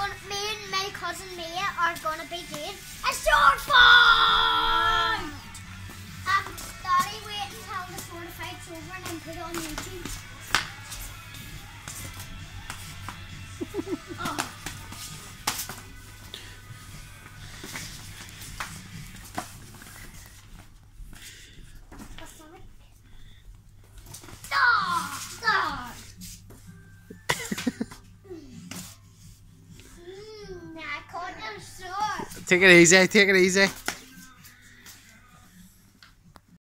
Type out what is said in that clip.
me and my cousin Mia are gonna be doing a sword fight. Daddy, wait until the sword fight's over and then put it on YouTube. Oh. Take it easy, take it easy.